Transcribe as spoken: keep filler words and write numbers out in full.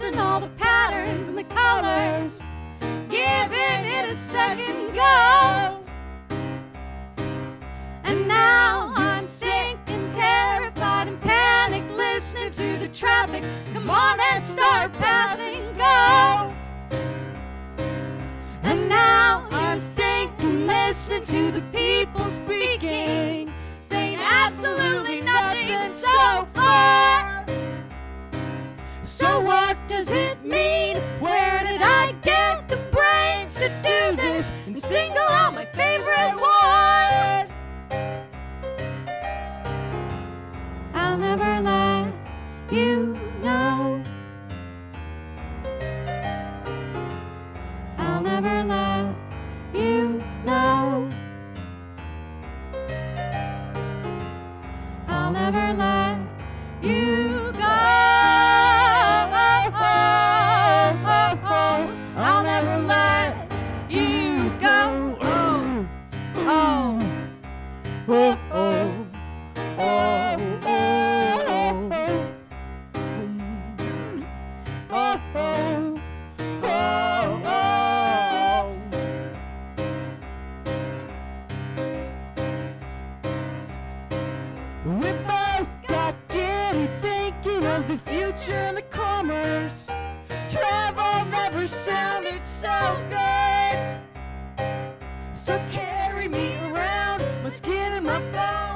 and all the patterns and the colors, giving it a second go. And now I'm sinking, terrified and panicked, listening to the traffic. Come on and start passing, go. And now I'm sinking, listening to the people speaking, saying absolutely nothing so far. So what does it mean? Where did I get the brains to do this and single out my favorite one? I'll never let you know. I'll never let you know. I'll never let you go. I'll never let you go. Oh, oh, oh, oh, oh, oh, oh, oh, oh, oh. We both got giddy thinking of the future and the commerce. Travel never sounded so good. So carry me around, my skin and my bones.